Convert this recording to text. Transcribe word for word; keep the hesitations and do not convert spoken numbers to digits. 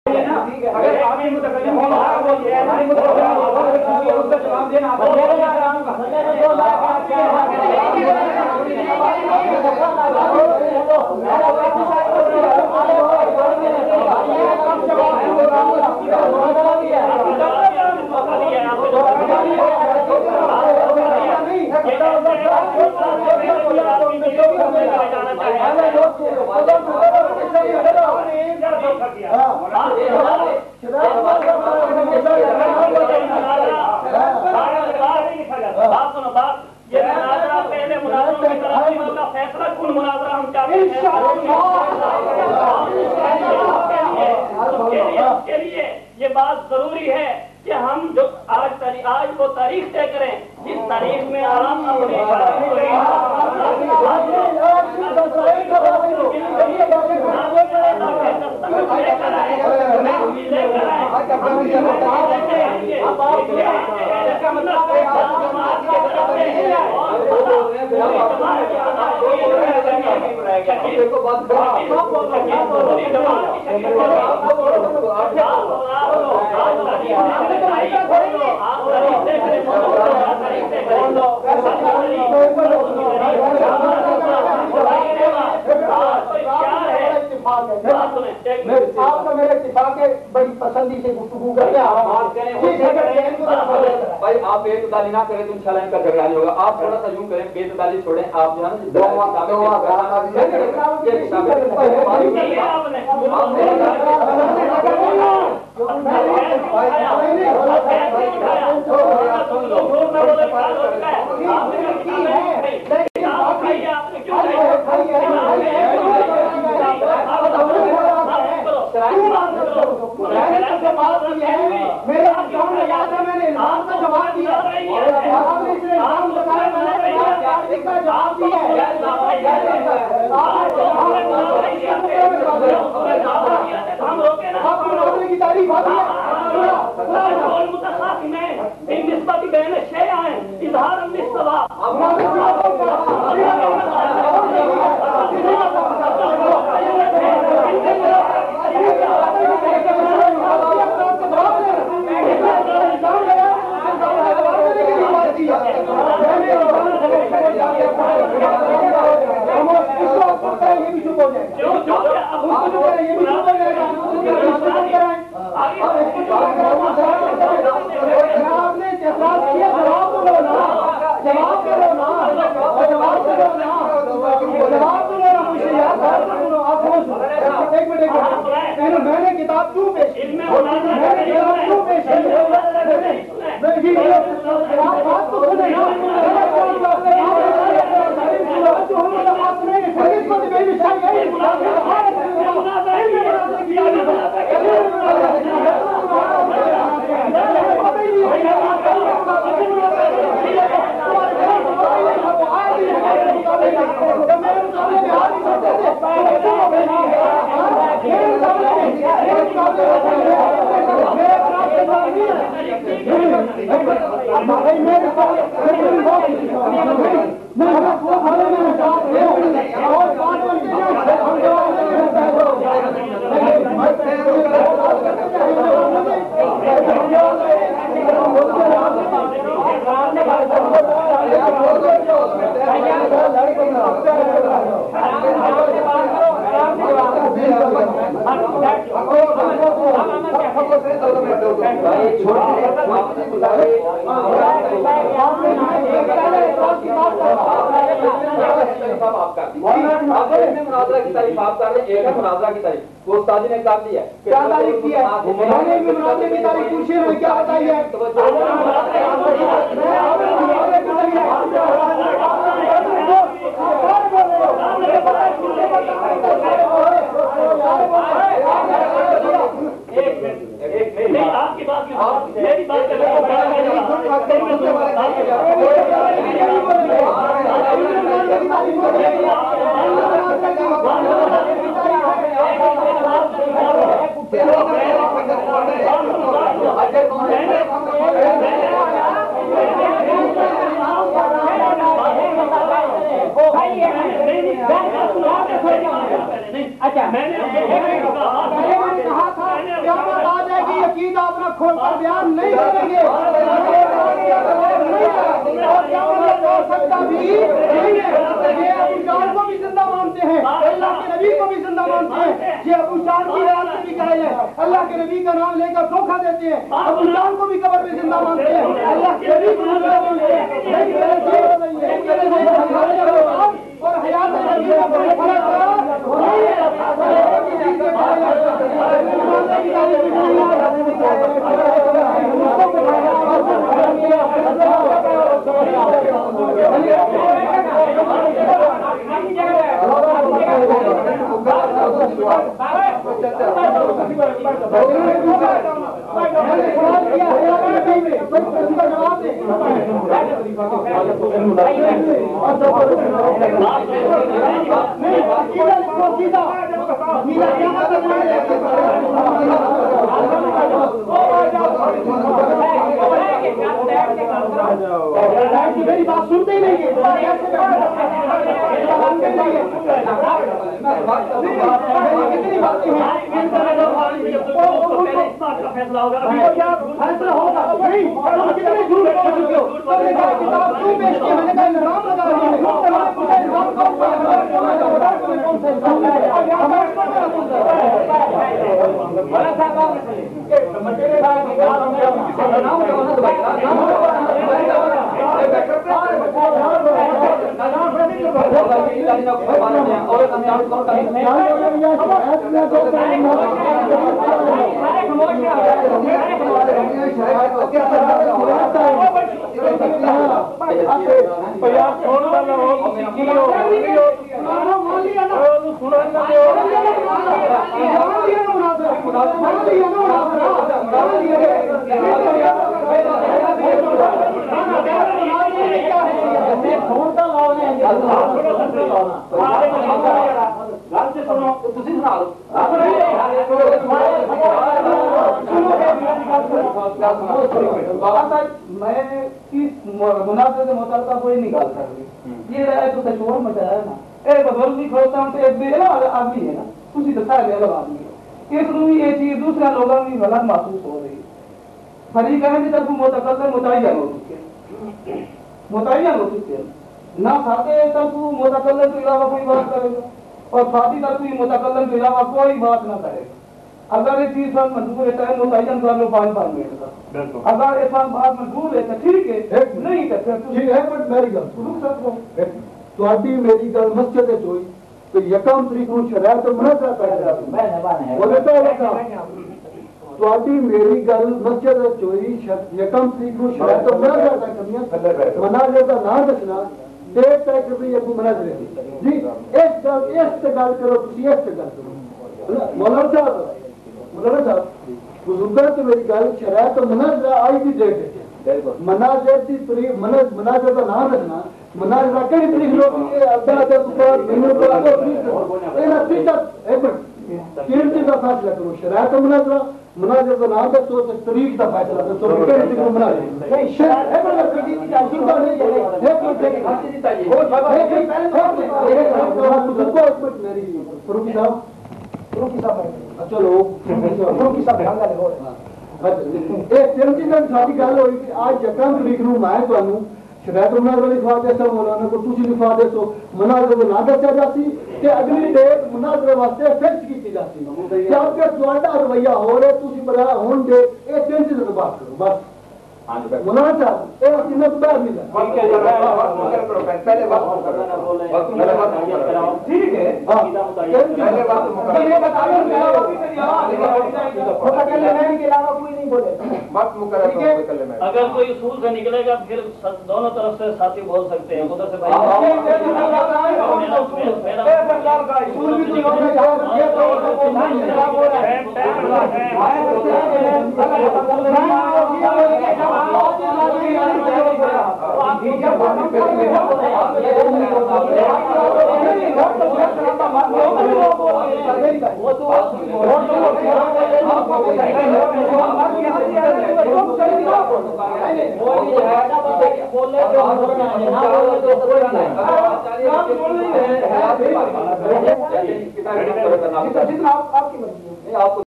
اگر آپ کی متکلم ہو ہماری متکلم اس کا جواب دینا کے لیے یہ بات ضروری ہے کہ ہم جو آج آج کو تاریخ طے کریں جس تاریخ میں آرام آپ کا میرا اتفاق ہے بڑی پسندی سے گفتگو کرتے ہیں بھائی آپ بے تعدادی نہ کریں تو انشاءاللہ ان کا جھگڑا نہیں ہوگا. آپ تھوڑا سا یوں کریں بے تعدادی چھوڑیں آپ جو میں نے کتاب کیوں پیش کی مناظرہ کی تعریف آپ کر رہے ہیں. ایک ہے مناظرہ کی تعریف وہ استاد نے کر دی ہے. کیا تعریف کی ہے؟ میں نے بھی مناظرے کی تعریف پوچھی ہے. کیا بتائیے؟ آپ کی بات میری بات کر رہے ہیں نہیں اچھا میں نے پہلے میں نے کہا تھا قیامت آ جائے گی عقیدہ اپنا کھول کر بیان نہیں کریں گے اور قیامت ہو سکتا بھی نہیں ہے یہ ابو جہل کو بھی زندہ مانتے ہیں اللہ کے نبی کو بھی زندہ مانتے ہیں یہ ابو جہل کی رات سے بھی کہے ہیں اللہ کے نبی کا نام لے کر دھوکہ دیتے ہیں ابو جہل کو بھی قبر میں زندہ مانتے ہیں اللہ کے نبی کو زندہ مانتے ہیں اور حیات نبی کا کوئی فرق نہیں میری بات سنتے ہی نہیں فیصلہ ہوگا فیصلہ ہوگا کتنے جھوٹ بول چکے ہو کتاب کیوں پیش کی میں نے کہا الزام میں اس مناظرے سے متعلقہ کوئی نہیں گال کر رہی یہ رہا ہے تو تشور مچایا ہے نا ایک بزرگ بھی کھوتا ہوں تو ایک بے نا آدمی ہے نا اسی تو سارے الگ آدمی ہے اس روح یہ چیز دوسرے لوگوں میں غلط محسوس ہو رہی ہے فریق ہے جب متقدر متعین ہو چکے متعین ہو چکے نہ کھاتے تب متقدر کے علاوہ کوئی بات کرے گا اور فاتی تک متقدر کے علاوہ کوئی بات نہ کرے گا اگر یہ چیز پر منظور ہے تو متعین کر لو پانچ پانچ منٹ کا اگر یہ بات منظور ہے تو ٹھیک ہے نہیں تو پھر ہے بٹ میری گل رک سکتے تواڈی میری گل مسجد وچ ہوئی تو یکم تاریخ نوں شرائط مناظرہ پیدا ہوئی بولے تو لگا تواڈی میری گل مسجد وچ ہوئی یکم تاریخ نوں شرائط مناظرہ کرنی مناظرے دا نام دسنا ڈیٹ طے کرنی ہے کو مناظرے جی اس گل اس تے گل کرو تسی اس تے گل کرو مولانا صاحب مولانا صاحب بزرگاں تے میری گل شرائط مناظرہ آئی دی ڈیٹ مناظر کی تاریخ مناظر کا نام رکھنا مناظر کئی تاریخ لوگ ادھا ادھا دکان مہینوں کو آگے اینا تیسا ایک منٹ تین چیز کا فیصلہ کرو شرائط مناظرہ مناظر کا نام دسو تو تاریخ کا فیصلہ کرو تو کئی تاریخ مناظر ایک منٹ میری فروخی صاحب فروخی صاحب چلو فروخی صاحب ڈھنگا لگو ساری گل ہوئی کہ آج یکم تاریخ نوں میں تمہیں شرائط مناظرہ لکھوا دے سو مولانا کو تسی لکھوا دے سو مناظرے کو نہ دسیا جاسی کہ اگلی ڈیٹ مناظرے واسطے فکس کی جاتی کیونکہ تہاڈا رویہ ہو رہا تسی بڑا ہون دے اے تین چیزاں تے بات کرو بس مولانا صاحب اے کتنا باہر نہیں جاتا پہلے بات کرنا ٹھیک ہے پہلے بات یہ بتاؤ کے علاوہ کوئی نہیں بولے اگر کوئی اصول سے نکلے گا پھر دونوں طرف سے ساتھی بول سکتے ہیں ادھر سے وہ جتنا آپ کی مرضی ہے.